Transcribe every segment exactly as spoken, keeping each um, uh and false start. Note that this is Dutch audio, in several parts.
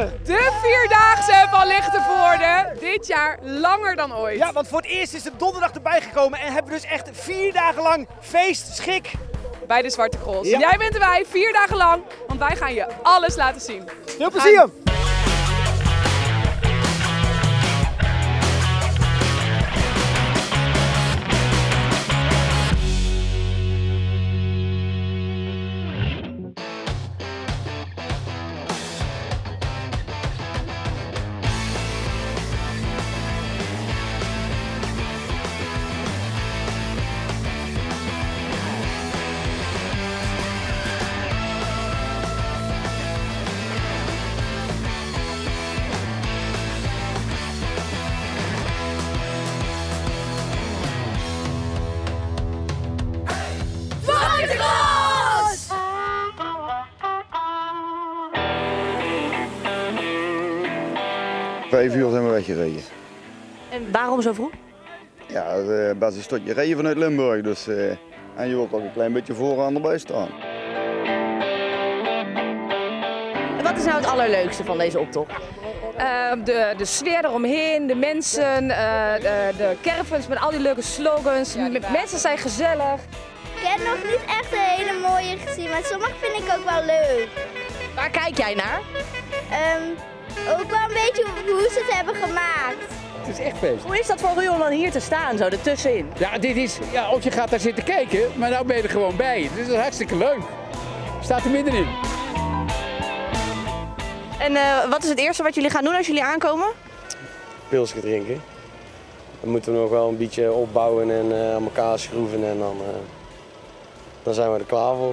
jaar! De Vierdaagse van Lichtenvoorde. Dit jaar langer dan ooit. Ja, want voor het eerst is de donderdag erbij gekomen en hebben we dus echt vier dagen lang feest, schik. Bij de Zwarte Cross. Ja. Jij bent erbij, vier dagen lang, want wij gaan je alles laten zien. Veel plezier! Vijf uur zijn we weggereden. En waarom zo vroeg? Ja, het is best een stukje rijden vanuit Limburg, dus uh, en je wilt ook een klein beetje vooraan erbij staan. En wat is nou het allerleukste van deze optocht? Uh, de, de sfeer eromheen, de mensen, uh, de, de caravans met al die leuke slogans. Ja, die mensen zijn gezellig. Ik heb nog niet echt een hele mooie gezien, maar sommige vind ik ook wel leuk. Waar kijk jij naar? Um, ook wel een beetje hoe ze het hebben gemaakt. Het is echt feest. Hoe is dat voor u om dan hier te staan, zo ertussenin? Ja, dit is, ja, of je gaat daar zitten kijken, maar nou ben je er gewoon bij. Dus dat is hartstikke leuk. Staat er middenin. En uh, wat is het eerste wat jullie gaan doen als jullie aankomen? Pilsje drinken. Dan moeten we nog wel een beetje opbouwen en uh, aan elkaar schroeven en dan, uh, dan zijn we er klaar voor.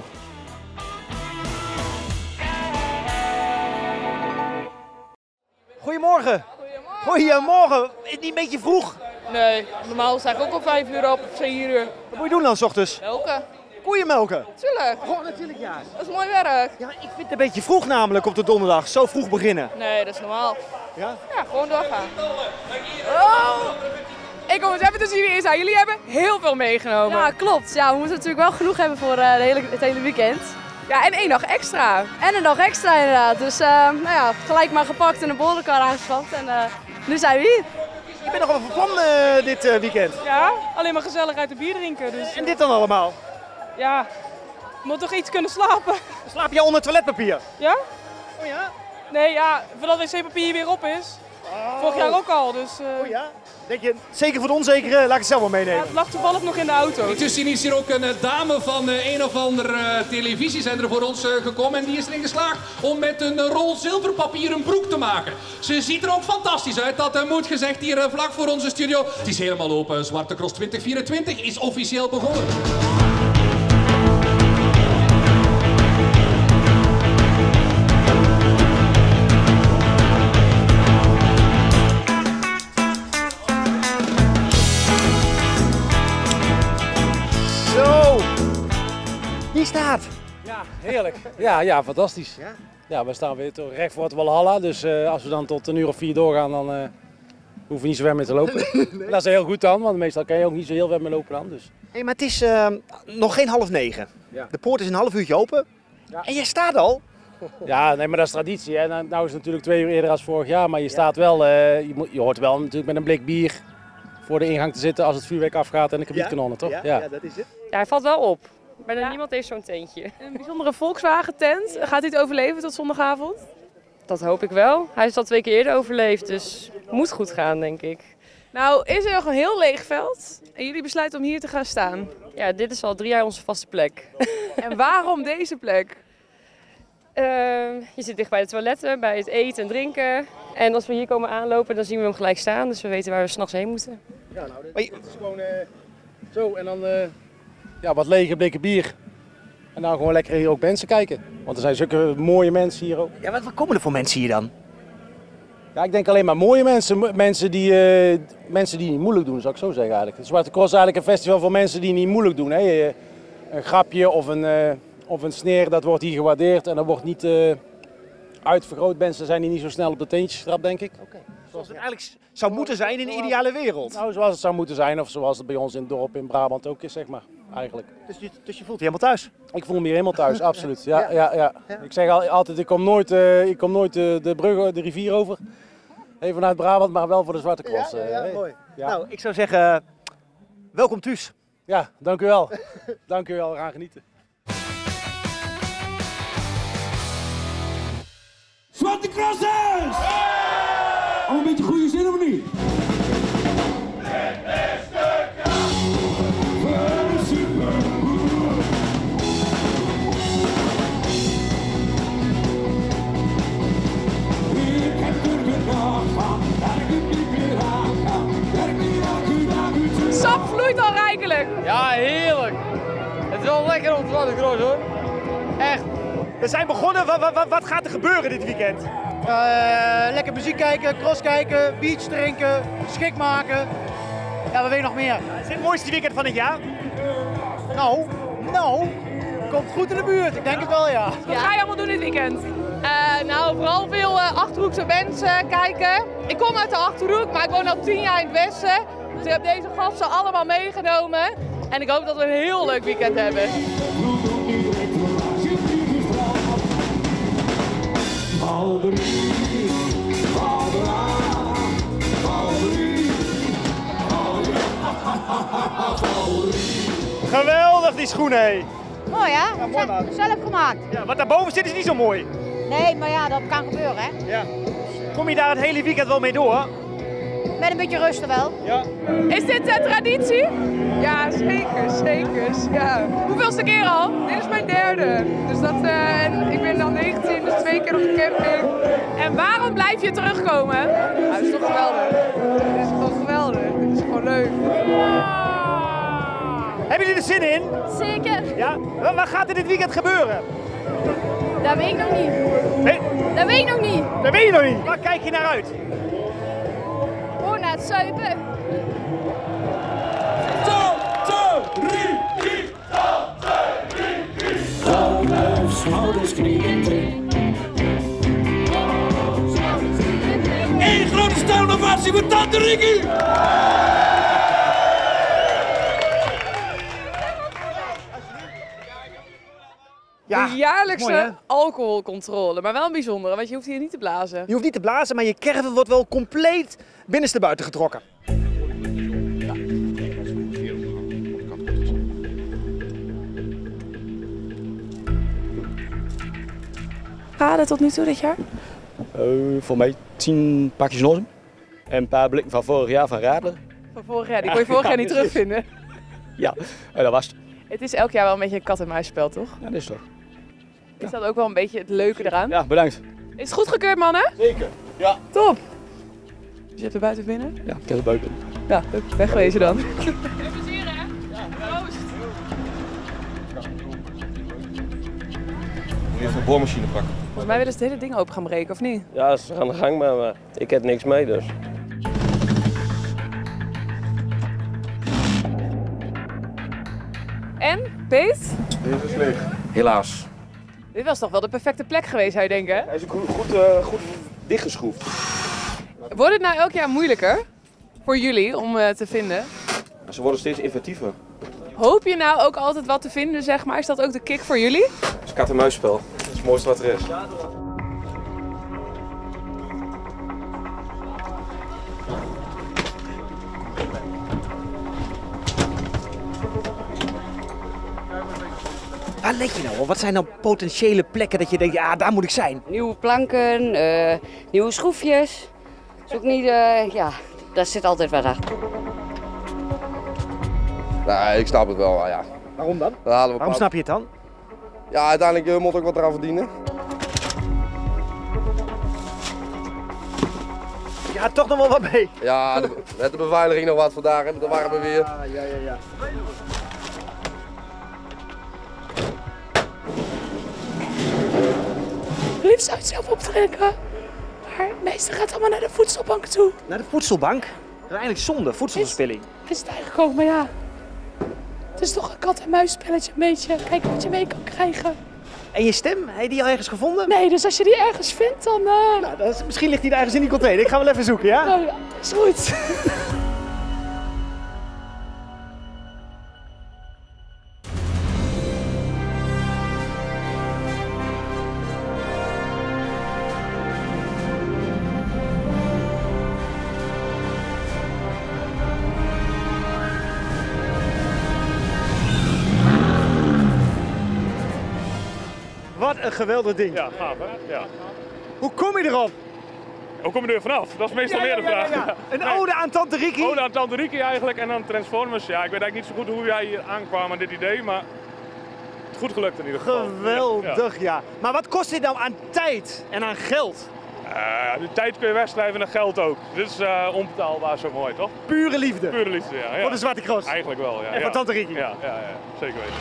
Goedemorgen. Goedemorgen. Goedemorgen. Is het niet een beetje vroeg? Nee, normaal sta ik ook om vijf uur op, of vier uur. Wat moet je doen dan 's ochtends? Melken. Koeien melken? Tuurlijk. Oh, natuurlijk ja. Dat is mooi werk. Ja, ik vind het een beetje vroeg namelijk op de donderdag. Zo vroeg beginnen. Nee, dat is normaal. Ja? Ja, gewoon doorgaan. Oh! Ik kom eens even tussen jullie in staan. Jullie hebben heel veel meegenomen. Ja, klopt. Ja, we moeten natuurlijk wel genoeg hebben voor uh, de hele, het hele weekend. Ja, en één dag extra. En een dag extra inderdaad. Dus uh, nou ja, gelijk maar gepakt en een bollenkar aangeschaft. En uh, nu zijn we hier. Je bent nog wel van plan uh, dit uh, weekend. Ja, alleen maar gezellig uit de bier drinken. Dus, en dit dan allemaal? Ja, je moet toch iets kunnen slapen. Slaap jij onder toiletpapier? Ja? Oh ja? Nee, ja, voordat wc-papier weer op is. Oh. Vorig jaar ook al, dus... Uh... Oh ja? Denk je, zeker voor de onzekere, laat ik het zelf wel meenemen. Ja, het lag toevallig nog in de auto. Intussen is hier ook een dame van een of andere uh, televisiezender voor ons uh, gekomen. En die is erin geslaagd om met een rol zilverpapier een broek te maken. Ze ziet er ook fantastisch uit, dat uh, moet gezegd hier uh, vlak voor onze studio. Het is helemaal open. Zwarte Cross twintig vierentwintig is officieel begonnen. Hier staat. Ja, heerlijk. Ja, ja, fantastisch. Ja? Ja, we staan weer recht voor het Walhalla, dus uh, als we dan tot een uur of vier doorgaan, dan uh, hoeven we niet zo ver mee te lopen. Nee. Dat is heel goed dan, want meestal kan je ook niet zo heel ver mee lopen dan. Dus. Hey, maar het is uh, nog geen half negen. Ja. De poort is een half uurtje open ja. En jij staat al. Ja, nee, maar dat is traditie. Hè. Nou, nou is het natuurlijk twee uur eerder als vorig jaar, maar je staat wel, uh, je, moet, je hoort wel natuurlijk met een blik bier voor de ingang te zitten als het vuurwerk afgaat en de kabietkanonnen, toch? Ja, ja. ja, dat is het. Ja, hij valt wel op. Bijna ja. Niemand heeft zo'n tentje. Een bijzondere Volkswagen tent. Gaat hij het overleven tot zondagavond? Dat hoop ik wel. Hij is al twee keer eerder overleefd, dus moet goed gaan, denk ik. Nou, is er nog een heel leeg veld en jullie besluiten om hier te gaan staan. Ja, dit is al drie jaar onze vaste plek. En waarom deze plek? Uh, je zit dicht bij de toiletten, bij het eten en drinken. En als we hier komen aanlopen, dan zien we hem gelijk staan, dus we weten waar we 's nachts heen moeten. Ja, nou, dit, dit is gewoon uh, zo en dan... Uh... Ja, wat lege blikken bier. En dan gewoon lekker hier ook mensen kijken. Want er zijn zulke mooie mensen hier ook. Ja, wat, wat komen er voor mensen hier dan? Ja, ik denk alleen maar mooie mensen. Mensen die, uh, mensen die niet moeilijk doen, zou ik zo zeggen eigenlijk. De Zwarte Cross is eigenlijk een festival voor mensen die niet moeilijk doen. Hè. Een grapje of een, uh, of een sneer, dat wordt hier gewaardeerd. En dat wordt niet uh, uitvergroot. Mensen zijn hier niet zo snel op de teentjes getrapt, denk ik. Okay. Zoals het eigenlijk zou moeten zijn in de ideale wereld. Nou, zoals het zou moeten zijn. Of zoals het bij ons in het dorp in Brabant ook is, zeg maar. eigenlijk. Dus je, dus je voelt je helemaal thuis? Ik voel me hier helemaal thuis, absoluut. Ja, ja, ja. Ja. Ik zeg al, altijd, ik kom nooit, uh, ik kom nooit de, de brug, de rivier over. Even vanuit Brabant, maar wel voor de Zwarte Cross. Ja, ja, ja, uh, mooi. Ja. Nou, ik zou zeggen, welkom thuis. Ja, dank u wel. Dank u wel, we gaan genieten. Zwarte Crossers! Al een beetje goede zin of niet? Sap vloeit al rijkelijk. Ja, heerlijk. Het is wel lekker om Zwarte Cross hoor. Echt. We zijn begonnen, wat, wat, wat gaat er gebeuren dit weekend? Uh, lekker muziek kijken, cross kijken, beach drinken, schik maken. Ja, wat wil je nog meer? Ja, is dit het mooiste weekend van het jaar? Nou, nou, komt goed in de buurt. Ik denk het wel, ja. Wat ga je allemaal doen dit weekend? Uh, nou, vooral veel uh, Achterhoekse mensen kijken. Ik kom uit de Achterhoek, maar ik woon al tien jaar in het Westen. Dus ik heb deze gasten allemaal meegenomen. En ik hoop dat we een heel leuk weekend hebben. Geweldig die schoenen, hé. Mooi hè? Ja, mooi, man. Zelf gemaakt. Ja, wat daarboven zit is niet zo mooi. Nee, maar ja, dat kan gebeuren hè. Ja. Kom je daar het hele weekend wel mee door? Met een beetje rusten wel. Ja. Is dit uh, traditie? Ja, zeker, zeker. Ja. Hoeveelste keer al? Dit is mijn derde. Dus dat, uh, en ik ben dan negentien, dus twee keer op de camping. En waarom blijf je terugkomen? Nou, het is toch geweldig. Het is gewoon geweldig. Het is gewoon leuk. Hebben jullie er zin in? Zeker. Ja? Wat, wat gaat er dit weekend gebeuren? Dat weet ik nog niet. Nee? Dat weet ik nog niet. Dat weet je nog niet. Waar kijk je naar uit? Gewoon naar het zuipen. Eén grote stoonovatie voor Tante Ricky! Ja, de jaarlijkse mooi, alcoholcontrole, maar wel een bijzondere, want je hoeft hier niet te blazen. Je hoeft niet te blazen, maar je caravan wordt wel compleet binnenstebuiten getrokken. Raden tot nu toe dit jaar? Uh, voor mij tien pakjes lozen en een paar blikken van vorig jaar van Radler. Van vorig jaar, die kon je vorig jaar niet terugvinden. Ja, uh, dat was het. Het is elk jaar wel een beetje een kat-en-muisspel, toch? Ja, dat is toch. Is dat ook wel een beetje het leuke eraan? Ja, bedankt. Is het goedgekeurd, mannen? Zeker. Ja. Top. Dus je hebt er buiten binnen? Ja, ik heb er buiten. Ja, wegwezen dan. Veel plezier, hè? Ja. Proost. Moet je even een boormachine pakken. Volgens mij willen ze het hele ding open gaan breken, of niet? Ja, ze gaan de gang, maar, maar ik heb niks mee dus. En, Peet? Deze is leeg. Helaas. Dit was toch wel de perfecte plek geweest, zou je denken? Hij is ook goed, goed, uh, goed dichtgeschroefd. Wordt het nou elk jaar moeilijker voor jullie om uh, te vinden? Ze worden steeds inventiever. Hoop je nou ook altijd wat te vinden, zeg maar? Is dat ook de kick voor jullie? Het is kat-en-muisspel. Dat is het mooiste wat er is. Waar let je nou op? Wat zijn nou potentiële plekken dat je denkt, ja, daar moet ik zijn? Nieuwe planken, uh, nieuwe schroefjes. Is ook niet, uh, ja, daar zit altijd wat achter. Nee, ik snap het wel, ja. Waarom dan? Dan halen we Waarom snap je het dan? Ja, uiteindelijk uh, moet ook wat eraan verdienen. Je gaat toch nog wel wat mee. Ja, de, met de beveiliging nog wat vandaag, daar waren we weer. Ja, ja, ja. ja. Liefst zou het zelf optrekken. Maar het meeste gaat allemaal naar de voedselbank toe. Naar de voedselbank? Dat is eigenlijk zonde, voedselverspilling. Is het eigenlijk ook, maar ja. Het is toch een kat-en-muisspelletje een beetje. Kijken wat je mee kan krijgen. En je stem, heb je die al ergens gevonden? Nee, dus als je die ergens vindt, dan... Uh... Nou, dat is, misschien ligt die daar ergens in die container. Ik ga wel even zoeken, ja? Oh ja, is goed. een geweldig ding. Ja, gaaf hè? Ja. Hoe kom je erop? Hoe kom je er weer vanaf? Dat is meestal Ja, ja, meer de ja, vraag. ja, ja. Een Nee. ode aan Tante Riki? Ode aan Tante Riki eigenlijk en dan Transformers. Ja, ik weet eigenlijk niet zo goed hoe jij hier aankwam aan dit idee, maar het is goed gelukt in ieder geval. Geweldig, ja. Maar wat kost dit nou aan tijd en aan geld? Uh, de tijd kun je wegschrijven en geld ook. Dit is uh, onbetaalbaar, zo mooi, toch? Pure liefde. Pure liefde, ja. ja. Voor de Zwarte Cross. Eigenlijk wel, ja. En ja. van Tante Riki. Ja, ja, ja, zeker weten.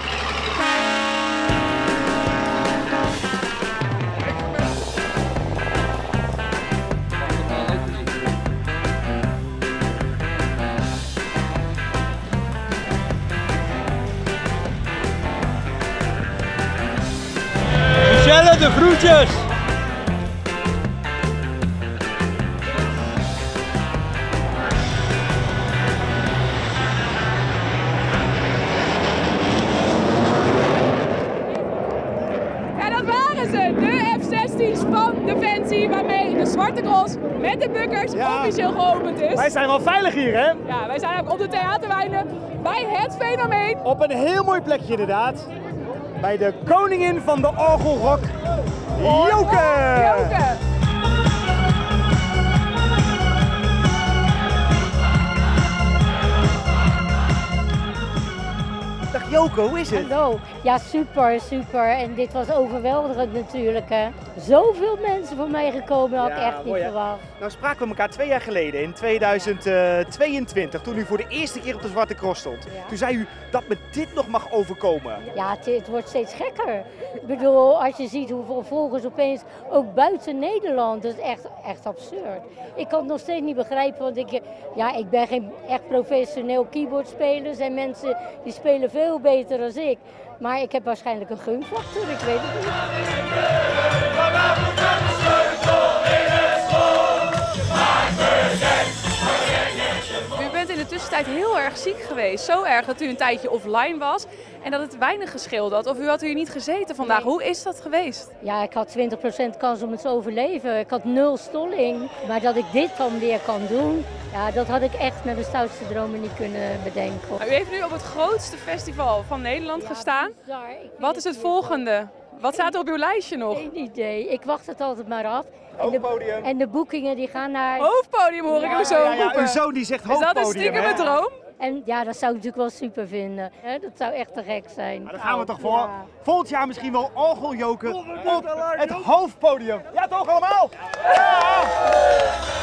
Michelle, de groetjes! Ja, dat waren ze. De F zestien Span Defensie waarmee de Zwarte Cross met de bukkers Ja. officieel geopend is. Wij zijn wel veilig hier, hè? Ja, wij zijn ook op de theaterwijnen bij het fenomeen. Op een heel mooi plekje inderdaad. Bij de koningin van de orgelrock, Joke! Joke! Dag Joke, hoe is het? Hallo. Ja, super, super. En dit was overweldigend natuurlijk. Hè. Zoveel mensen voor mij gekomen, had ik Ja, echt niet mooi, hè? verwacht. Nou spraken we elkaar twee jaar geleden, in tweeduizend tweeëntwintig, toen u voor de eerste keer op de Zwarte Cross stond. Ja. Toen zei u dat me dit nog mag overkomen. Ja, het, het wordt steeds gekker. Ik bedoel, als je ziet hoeveel volgers opeens ook buiten Nederland, dat is echt, echt absurd. Ik kan het nog steeds niet begrijpen, want ik, ja, ik ben geen echt professioneel keyboardspeler. Er zijn mensen die spelen veel beter dan ik. Maar ik heb waarschijnlijk een gunfactor, ik weet het niet. U bent in de tussentijd heel erg ziek geweest. Zo erg dat u een tijdje offline was en dat het weinig gescheeld had. Of u had hier niet gezeten vandaag. Nee. Hoe is dat geweest? Ja, ik had twintig procent kans om het te overleven. Ik had nul stolling. Maar dat ik dit dan weer kan doen, ja, dat had ik echt met mijn stoutste dromen niet kunnen bedenken. U heeft nu op het grootste festival van Nederland gestaan. Wat is het volgende? Wat staat er op uw lijstje nog? Geen idee. Ik wacht het altijd maar af. Hoofdpodium. En de, en de boekingen die gaan naar... Hoofdpodium hoor ik Ja, uw zoon Ja, ja, roepen. uw zoon die zegt Is dat een hoofdpodium. stiekem hè? een droom? En ja, dat zou ik natuurlijk wel super vinden. Hè? Dat zou echt te gek zijn. Maar daar gaan we toch voor. Ja. Volgend jaar misschien wel orgeljoken op het hoofdpodium. Ja toch allemaal? Ja!